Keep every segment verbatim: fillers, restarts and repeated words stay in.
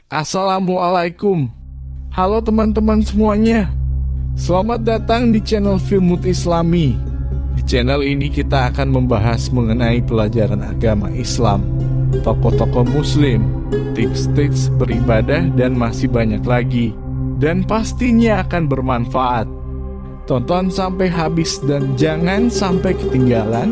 Assalamualaikum. Halo teman-teman semuanya. Selamat datang di channel Filmut Islami. Di channel ini kita akan membahas mengenai pelajaran agama Islam, tokoh-tokoh muslim, tips-tips beribadah, dan masih banyak lagi. Dan pastinya akan bermanfaat. Tonton sampai habis dan jangan sampai ketinggalan.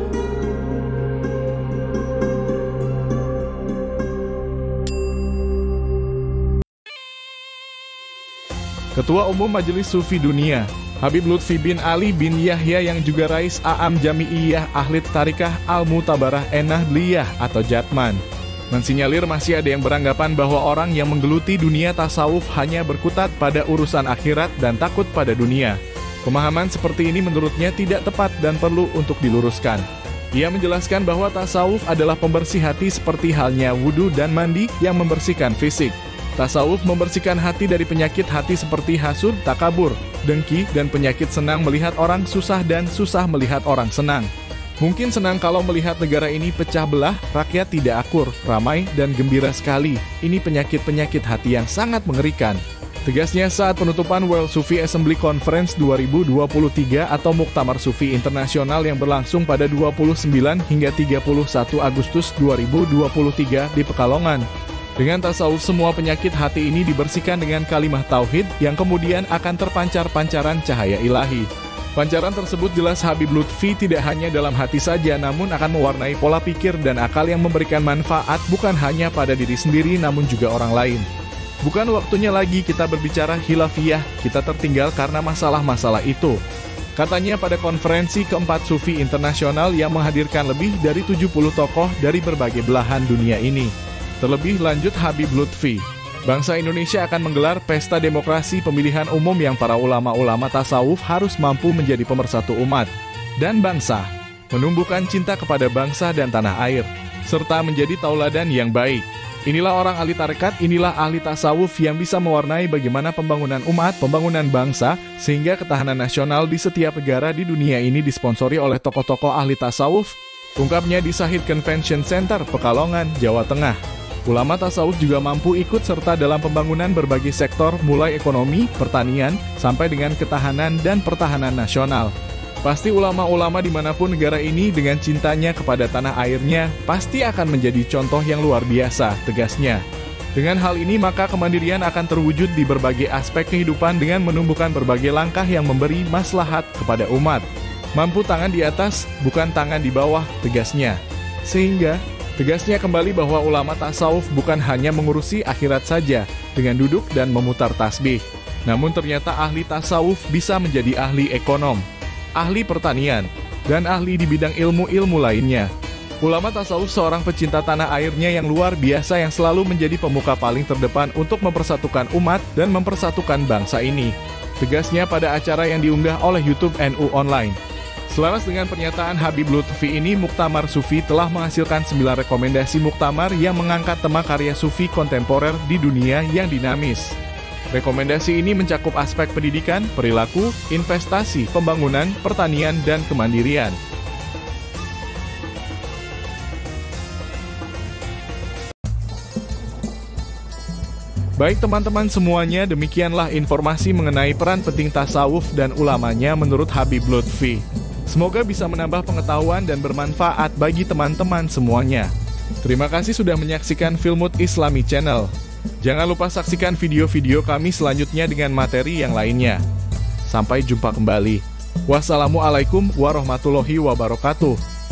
Ketua Umum Majelis Sufi Dunia, Habib Lutfi bin Ali bin Yahya yang juga Rais A'am Jami'iyah Ahli Tarikah Al-Mutabarah Enahdliyah atau Jatman, mensinyalir masih ada yang beranggapan bahwa orang yang menggeluti dunia tasawuf hanya berkutat pada urusan akhirat dan takut pada dunia. Pemahaman seperti ini menurutnya tidak tepat dan perlu untuk diluruskan. Ia menjelaskan bahwa tasawuf adalah pembersih hati seperti halnya wudhu dan mandi yang membersihkan fisik. Tasawuf membersihkan hati dari penyakit hati seperti hasud, takabur, dengki, dan penyakit senang melihat orang susah dan susah melihat orang senang. Mungkin senang kalau melihat negara ini pecah belah, rakyat tidak akur, ramai, dan gembira sekali. Ini penyakit-penyakit hati yang sangat mengerikan. Tegasnya saat penutupan World Sufi Assembly Conference dua ribu dua puluh tiga atau Muktamar Sufi Internasional yang berlangsung pada dua puluh sembilan hingga tiga puluh satu Agustus dua ribu dua puluh tiga di Pekalongan. Dengan tasawuf semua penyakit hati ini dibersihkan dengan kalimah tauhid yang kemudian akan terpancar pancaran cahaya ilahi. Pancaran tersebut jelas Habib Lutfi tidak hanya dalam hati saja namun akan mewarnai pola pikir dan akal yang memberikan manfaat bukan hanya pada diri sendiri namun juga orang lain. Bukan waktunya lagi kita berbicara khilafiyah, kita tertinggal karena masalah-masalah itu. Katanya pada konferensi keempat Sufi Internasional yang menghadirkan lebih dari tujuh puluh tokoh dari berbagai belahan dunia ini. Terlebih lanjut Habib Lutfi, bangsa Indonesia akan menggelar pesta demokrasi pemilihan umum yang para ulama-ulama tasawuf harus mampu menjadi pemersatu umat dan bangsa, menumbuhkan cinta kepada bangsa dan tanah air, serta menjadi tauladan yang baik. Inilah orang ahli tarekat, inilah ahli tasawuf yang bisa mewarnai bagaimana pembangunan umat, pembangunan bangsa, sehingga ketahanan nasional di setiap negara di dunia ini disponsori oleh tokoh-tokoh ahli tasawuf, ungkapnya di Sahid Convention Center, Pekalongan, Jawa Tengah. Ulama tasawuf juga mampu ikut serta dalam pembangunan berbagai sektor mulai ekonomi, pertanian, sampai dengan ketahanan dan pertahanan nasional. Pasti ulama-ulama dimanapun negara ini dengan cintanya kepada tanah airnya pasti akan menjadi contoh yang luar biasa, tegasnya. Dengan hal ini maka kemandirian akan terwujud di berbagai aspek kehidupan dengan menumbuhkan berbagai langkah yang memberi maslahat kepada umat. Mampu tangan di atas, bukan tangan di bawah, tegasnya. Sehingga tegasnya kembali bahwa ulama tasawuf bukan hanya mengurusi akhirat saja dengan duduk dan memutar tasbih. Namun ternyata ahli tasawuf bisa menjadi ahli ekonom, ahli pertanian, dan ahli di bidang ilmu-ilmu lainnya. Ulama tasawuf seorang pecinta tanah airnya yang luar biasa yang selalu menjadi pemuka paling terdepan untuk mempersatukan umat dan mempersatukan bangsa ini. Tegasnya pada acara yang diunggah oleh YouTube N U Online. Selaras dengan pernyataan Habib Lutfi ini, Muktamar Sufi telah menghasilkan sembilan rekomendasi muktamar yang mengangkat tema karya Sufi kontemporer di dunia yang dinamis. Rekomendasi ini mencakup aspek pendidikan, perilaku, investasi, pembangunan, pertanian, dan kemandirian. Baik teman-teman semuanya, demikianlah informasi mengenai peran penting tasawuf dan ulamanya menurut Habib Lutfi. Semoga bisa menambah pengetahuan dan bermanfaat bagi teman-teman semuanya. Terima kasih sudah menyaksikan Filmut Islami Channel. Jangan lupa saksikan video-video kami selanjutnya dengan materi yang lainnya. Sampai jumpa kembali. Wassalamualaikum warahmatullahi wabarakatuh.